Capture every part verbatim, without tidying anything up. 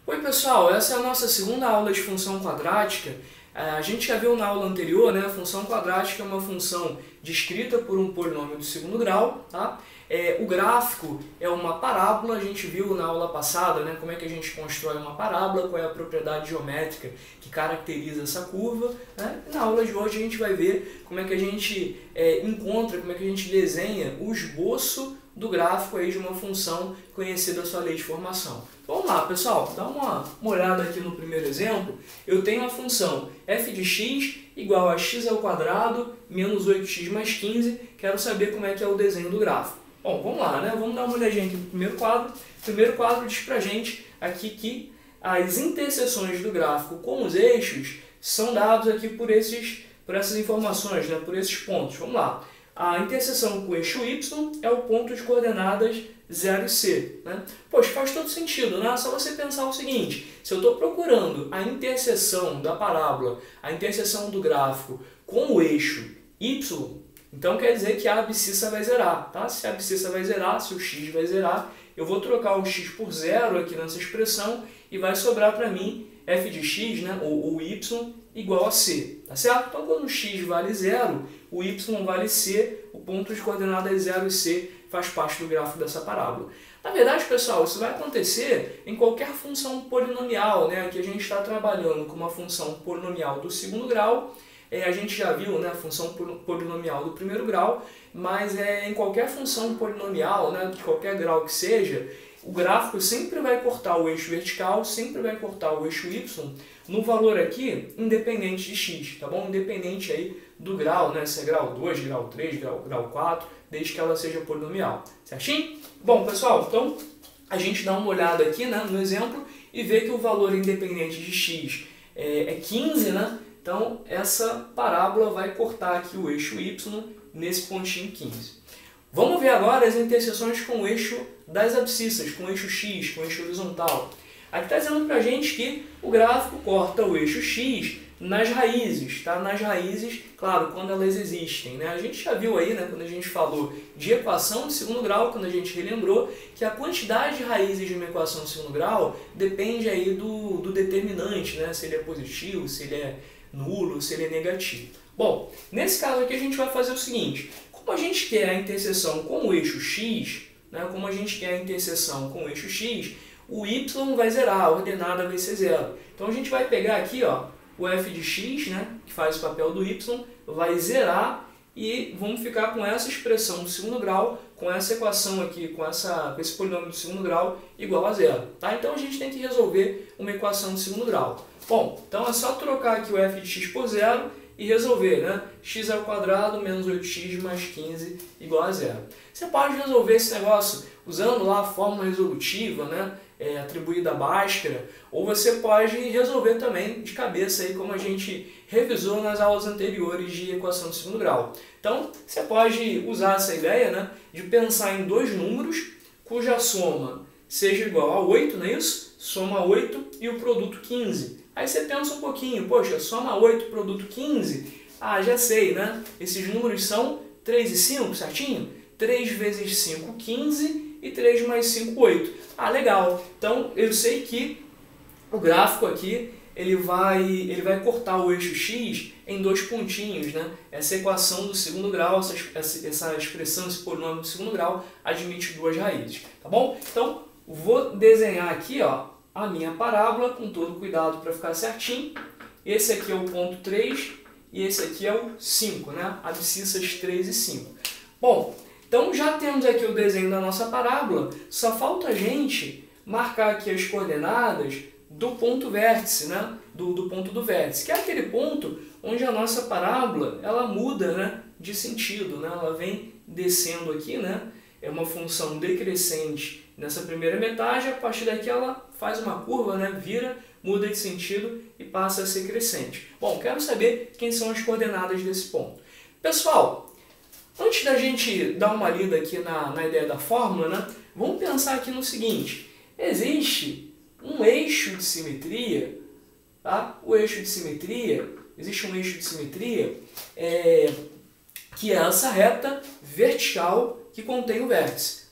Oi pessoal, essa é a nossa segunda aula de função quadrática. A gente já viu na aula anterior, né, a função quadrática é uma função descrita por um polinômio do segundo grau, tá? É, o gráfico é uma parábola, a gente viu na aula passada, né, como é que a gente constrói uma parábola, qual é a propriedade geométrica que caracteriza essa curva, né? E na aula de hoje a gente vai ver como é que a gente é, encontra, como é que a gente desenha o esboço do gráfico aí de uma função conhecida a sua lei de formação. Vamos lá, pessoal, dá uma, uma olhada aqui no primeiro exemplo. Eu tenho a função f de x igual a x ao quadrado menos oito x mais quinze. Quero saber como é que é o desenho do gráfico. Bom, vamos lá, né? Vamos dar uma olhadinha aqui no primeiro quadro. O primeiro quadro diz pra gente aqui que as interseções do gráfico com os eixos são dados aqui por, esses, por essas informações, né? Por esses pontos. Vamos lá. A interseção com o eixo y é o ponto de coordenadas zero e c. Né? Poxa, faz todo sentido, né? Só você pensar o seguinte, se eu estou procurando a interseção da parábola, a interseção do gráfico com o eixo y, então quer dizer que a abscissa vai zerar. Tá? Se a abscissa vai zerar, se o x vai zerar, eu vou trocar o x por zero aqui nessa expressão e vai sobrar para mim f de x, né, ou, ou y, igual a c. Tá certo? Então, quando o x vale zero, o y vale c, o ponto de coordenadas zero e c faz parte do gráfico dessa parábola. Na verdade, pessoal, isso vai acontecer em qualquer função polinomial, né? Aqui a gente está trabalhando com uma função polinomial do segundo grau. É, a gente já viu, né, a função polinomial do primeiro grau, mas é, em qualquer função polinomial, né, de qualquer grau que seja, o gráfico sempre vai cortar o eixo vertical, sempre vai cortar o eixo y, no valor aqui, independente de x, tá bom? Independente aí do grau, né? Se é grau dois, grau três, grau, grau quatro, desde que ela seja polinomial. Certinho? Bom, pessoal, então a gente dá uma olhada aqui, né, no exemplo e vê que o valor independente de x é, é quinze, né? Então essa parábola vai cortar aqui o eixo y nesse pontinho quinze. Vamos ver agora as interseções com o eixo das abscissas, com o eixo x, com o eixo horizontal. Aqui está dizendo para a gente que o gráfico corta o eixo x nas raízes, tá? Nas raízes, claro, quando elas existem, né? A gente já viu aí, né, quando a gente falou de equação de segundo grau, quando a gente relembrou que a quantidade de raízes de uma equação de segundo grau depende aí do, do determinante, né? Se ele é positivo, se ele é nulo, se ele é negativo. Bom, nesse caso aqui a gente vai fazer o seguinte, como a gente quer a interseção com o eixo x, né, como a gente quer a interseção com o eixo x, o y vai zerar, a ordenada vai ser zero. Então a gente vai pegar aqui, ó, o f de x, né, que faz o papel do y, vai zerar e vamos ficar com essa expressão do segundo grau, com essa equação aqui, com, essa, com esse polinômio do segundo grau igual a zero. Tá? Então a gente tem que resolver uma equação do segundo grau. Bom, então é só trocar aqui o f de x por zero e resolver, né? X ao quadrado menos oito x mais quinze igual a zero. Você pode resolver esse negócio usando lá a fórmula resolutiva, né? É, atribuída a Bhaskara, ou você pode resolver também de cabeça, aí, como a gente revisou nas aulas anteriores de equação de segundo grau. Então, você pode usar essa ideia, né, de pensar em dois números cuja soma seja igual a oito, não é isso? Soma oito e o produto quinze. Aí você pensa um pouquinho, poxa, soma oito, produto quinze, ah, já sei, né? Esses números são três e cinco, certinho? três vezes cinco, quinze, e três mais cinco, oito. Ah, legal. Então, eu sei que o gráfico aqui, ele vai, ele vai cortar o eixo x em dois pontinhos, né? Essa equação do segundo grau, essa, essa, essa expressão, esse polinômio do segundo grau, admite duas raízes, tá bom? Então, vou desenhar aqui, ó, a minha parábola, com todo cuidado para ficar certinho. Esse aqui é o ponto três e esse aqui é o cinco, né? Abscissas três e cinco. Bom, então já temos aqui o desenho da nossa parábola, só falta a gente marcar aqui as coordenadas do ponto vértice, né? do, do ponto do vértice, que é aquele ponto onde a nossa parábola ela muda, né, de sentido, né? Ela vem descendo aqui, né? É uma função decrescente nessa primeira metade, a partir daqui ela faz uma curva, né? Vira, muda de sentido e passa a ser crescente. Bom, quero saber quem são as coordenadas desse ponto. Pessoal, antes da gente dar uma lida aqui na, na ideia da fórmula, né, vamos pensar aqui no seguinte, existe um eixo de simetria, tá? O eixo de simetria, existe um eixo de simetria é, que é essa reta vertical que contém o vértice.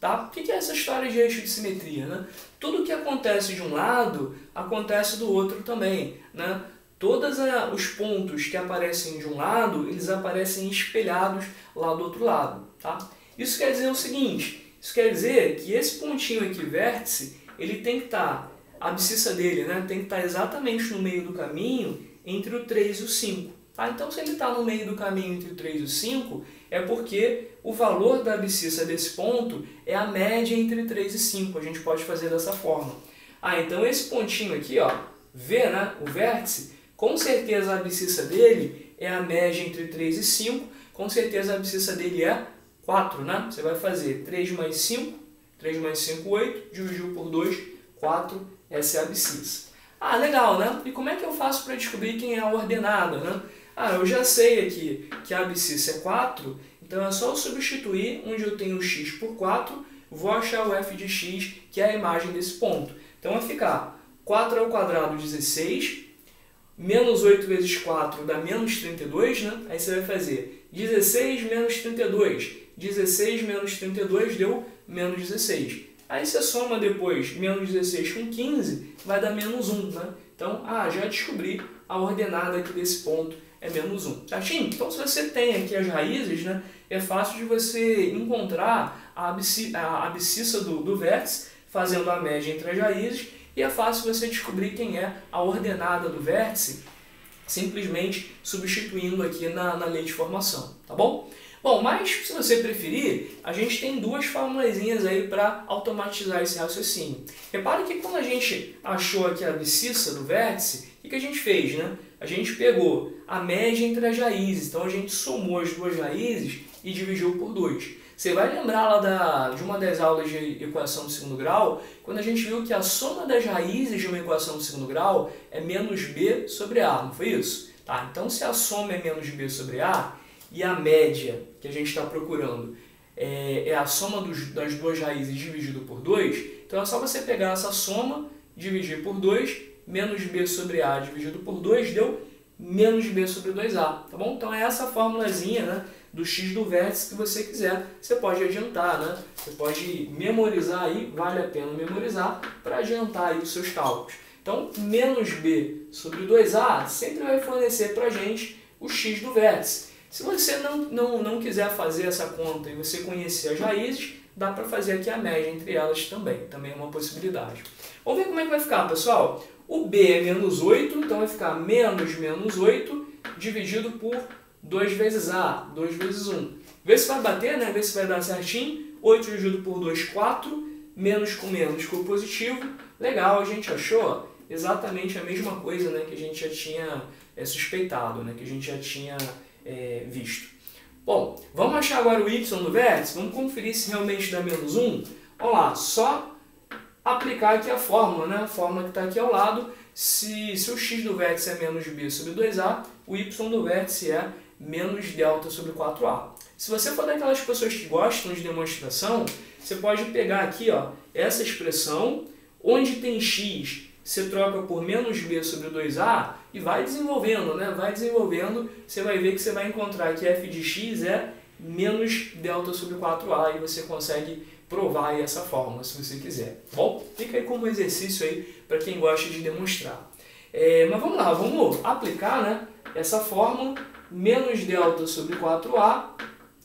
Tá? O que é essa história de eixo de simetria? Né? Tudo que acontece de um lado, acontece do outro também. Né? Todos os pontos que aparecem de um lado, eles aparecem espelhados lá do outro lado. Tá? Isso quer dizer o seguinte, isso quer dizer que esse pontinho aqui, vértice, ele tem que estar, a abscissa dele, né, tem que estar exatamente no meio do caminho entre o três e o cinco. Tá? Então, se ele está no meio do caminho entre o três e o cinco, é porque o valor da abscissa desse ponto é a média entre três e cinco. A gente pode fazer dessa forma. Ah, então esse pontinho aqui, ó, V, né, o vértice, com certeza a abscissa dele é a média entre três e cinco. Com certeza a abscissa dele é quatro, né? Você vai fazer três mais cinco, três mais cinco, oito, dividiu por dois, quatro, essa é a abscissa. Ah, legal, né? E como é que eu faço para descobrir quem é a ordenada, né? Ah, eu já sei aqui que a abscissa é quatro, então é só eu substituir onde eu tenho x por quatro, vou achar o f de x, que é a imagem desse ponto. Então vai ficar quatro ao quadrado, dezesseis, menos oito vezes quatro dá menos trinta e dois, né? Aí você vai fazer dezesseis menos trinta e dois. dezesseis menos trinta e dois deu menos dezesseis. Aí você soma depois menos dezesseis com quinze, vai dar menos um, né? Então, ah, já descobri a ordenada aqui desse ponto é menos um. Certinho? Então, se você tem aqui as raízes, né, é fácil de você encontrar a, absci a abscissa do, do vértice, fazendo a média entre as raízes, e é fácil você descobrir quem é a ordenada do vértice, simplesmente substituindo aqui na, na lei de formação, tá bom? Bom, mas se você preferir, a gente tem duas formulazinhas aí para automatizar esse raciocínio. Repare que quando a gente achou aqui a abscissa do vértice, o que, que a gente fez, né? A gente pegou a média entre as raízes, então a gente somou as duas raízes e dividiu por dois. Você vai lembrar lá da, de uma das aulas de equação de segundo grau, quando a gente viu que a soma das raízes de uma equação de segundo grau é menos b sobre a, não foi isso? Tá, então se a soma é menos b sobre a, e a média que a gente está procurando é, é a soma dos, das duas raízes dividido por dois, então é só você pegar essa soma, dividir por dois, menos b sobre a dividido por dois deu menos b sobre dois a, tá bom? Então é essa formulazinha, né, do x do vértice que você quiser, você pode adiantar, né? Você pode memorizar aí, vale a pena memorizar para adiantar aí os seus cálculos. Então, menos b sobre dois a sempre vai fornecer para a gente o x do vértice. Se você não, não, não quiser fazer essa conta e você conhecer as raízes, dá para fazer aqui a média entre elas também, também é uma possibilidade. Vamos ver como é que vai ficar, pessoal? O b é menos oito, então vai ficar menos menos oito dividido por dois vezes a, dois vezes um. Vê se vai bater, né? Vê se vai dar certinho. oito dividido por dois, quatro. Menos com menos ficou positivo. Legal, a gente achou exatamente a mesma coisa, né, que a gente já tinha é, suspeitado, né, que a gente já tinha é, visto. Bom, vamos achar agora o y do vértice? Vamos conferir se realmente dá menos um? Vamos lá, só aplicar aqui a fórmula, né? A fórmula que está aqui ao lado. Se, se o x do vértice é menos b sobre dois a, o y do vértice é menos delta sobre quatro a. Se você for daquelas pessoas que gostam de demonstração, você pode pegar aqui, ó, essa expressão, onde tem x, você troca por menos b sobre dois a e vai desenvolvendo, né? Vai desenvolvendo, você vai ver que você vai encontrar que f de x é menos delta sobre quatro a e você consegue provar aí essa fórmula, se você quiser. Bom, fica aí como exercício aí para quem gosta de demonstrar. É, mas vamos lá, vamos aplicar, né, essa fórmula, menos delta sobre quatro a.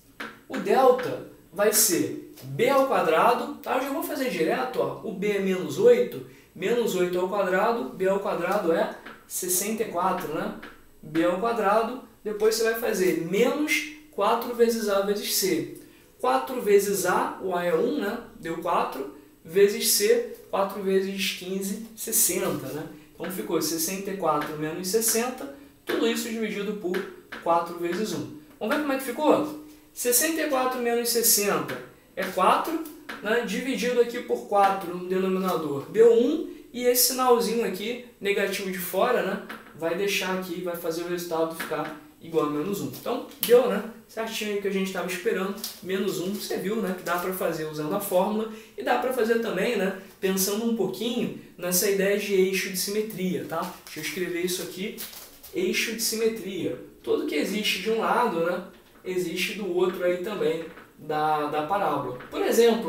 O delta vai ser b ao quadrado, tá? Eu já vou fazer direto, ó. O b é menos oito, menos oito ao quadrado, b ao quadrado é sessenta e quatro, né? b ao quadrado, depois você vai fazer menos quatro vezes a vezes c. quatro vezes a, o a é um, né? Deu quatro, vezes c, quatro vezes quinze, sessenta, né? Então ficou sessenta e quatro menos sessenta, tudo isso dividido por quatro vezes um. Vamos ver como é que ficou? sessenta e quatro menos sessenta é quatro, né? Dividido aqui por quatro no denominador deu um, e esse sinalzinho aqui, negativo de fora, né? Vai deixar aqui, vai fazer o resultado ficar igual a menos um. Então, deu, né? Certinho aí que a gente estava esperando, menos um, você viu, né? Que dá para fazer usando a fórmula, e dá para fazer também, né? Pensando um pouquinho nessa ideia de eixo de simetria, tá? Deixa eu escrever isso aqui, eixo de simetria. Tudo que existe de um lado, né? Existe do outro aí também, da, da parábola. Por exemplo, né?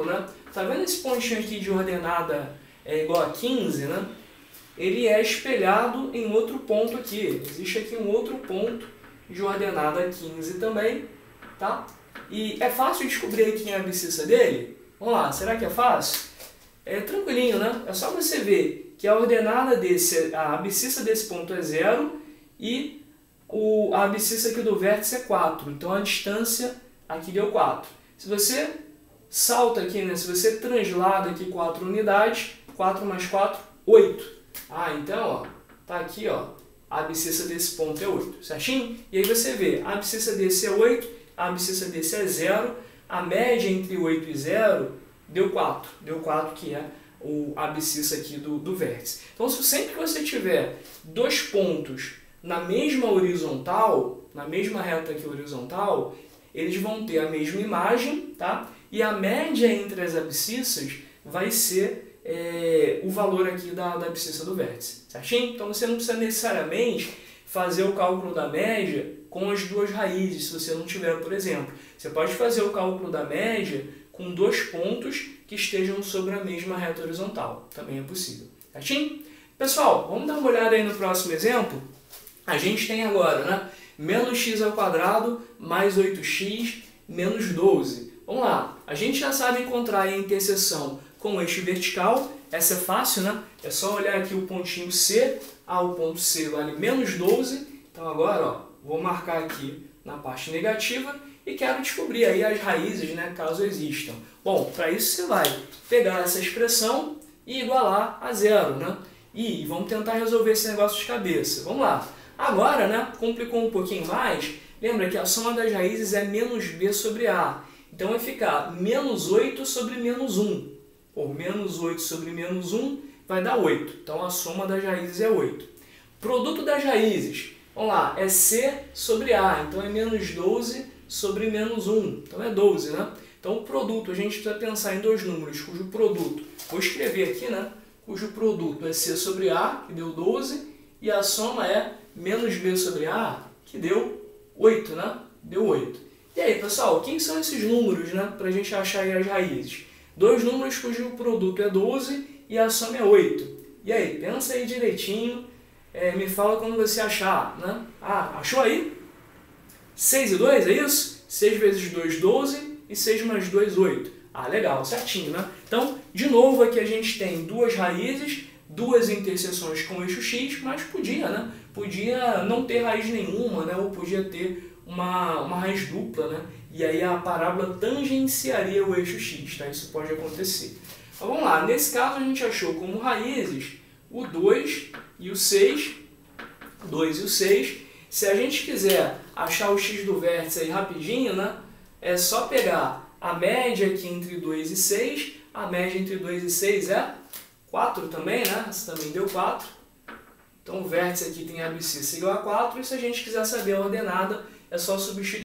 tá vendo esse pontinho aqui de ordenada é igual a quinze, né? Ele é espelhado em outro ponto aqui. Existe aqui um outro ponto de ordenada quinze também, tá? E é fácil descobrir quem é a abscissa dele? Vamos lá, será que é fácil? É tranquilinho, né? É só você ver que a ordenada desse, a abscissa desse ponto é zero e o, a abscissa aqui do vértice é quatro. Então a distância aqui deu quatro. Se você salta aqui, né? Se você translada aqui quatro unidades, quatro mais quatro, oito. Ah, então, ó, tá aqui, ó, a abscissa desse ponto é oito, certinho? E aí você vê, a abscissa desse é oito, a abscissa desse é zero, a média entre oito e zero deu quatro, deu quatro que é o, a abscissa aqui do, do vértice. Então, se sempre que você tiver dois pontos na mesma horizontal, na mesma reta aqui horizontal, eles vão ter a mesma imagem, tá? E a média entre as abscissas vai ser é, o valor aqui da, da abscissa do vértice, certinho? Então você não precisa necessariamente fazer o cálculo da média com as duas raízes, se você não tiver, por exemplo. Você pode fazer o cálculo da média com dois pontos que estejam sobre a mesma reta horizontal. Também é possível, certinho? Pessoal, vamos dar uma olhada aí no próximo exemplo? A gente tem agora, né, menos x ao quadrado mais oito x menos doze. Vamos lá, a gente já sabe encontrar a interseção com o eixo vertical, essa é fácil, né? É só olhar aqui o pontinho C, ah, o ponto C vale menos doze, então agora, ó, vou marcar aqui na parte negativa e quero descobrir aí as raízes, né, caso existam. Bom, para isso você vai pegar essa expressão e igualar a zero, né? E vamos tentar resolver esse negócio de cabeça. Vamos lá. Agora, né, complicou um pouquinho mais, lembra que a soma das raízes é menos b sobre a. Então vai ficar menos oito sobre menos um. Por menos oito sobre menos um vai dar oito. Então a soma das raízes é oito. Produto das raízes, vamos lá, é c sobre a. Então é menos doze sobre menos um. Então é doze, né? Então o produto, a gente precisa pensar em dois números cujo produto, vou escrever aqui, né? Cujo produto é c sobre a, que deu doze, e a soma é menos b sobre a, que deu oito, né? Deu oito. E aí, pessoal, quem são esses números, né, para a gente achar aí as raízes? Dois números cujo produto é doze e a soma é oito. E aí, pensa aí direitinho, é, me fala quando você achar, né? Ah, achou aí? seis e dois, é isso? seis vezes dois, doze, e seis mais dois, oito. Ah, legal, certinho, né? Então, de novo, aqui a gente tem duas raízes, duas interseções com o eixo x, mas podia, né? Podia não ter raiz nenhuma, né? Ou podia ter uma, uma raiz dupla, né? E aí a parábola tangenciaria o eixo x, tá? Isso pode acontecer. Então vamos lá, nesse caso a gente achou como raízes o dois e o seis, dois e o seis. Se a gente quiser achar o x do vértice aí rapidinho, né? É só pegar a média aqui entre dois e seis, a média entre dois e seis é quatro também, né? Essa também deu quatro. Então o vértice aqui tem a abscissa igual a quatro, e se a gente quiser saber a ordenada, é só substituir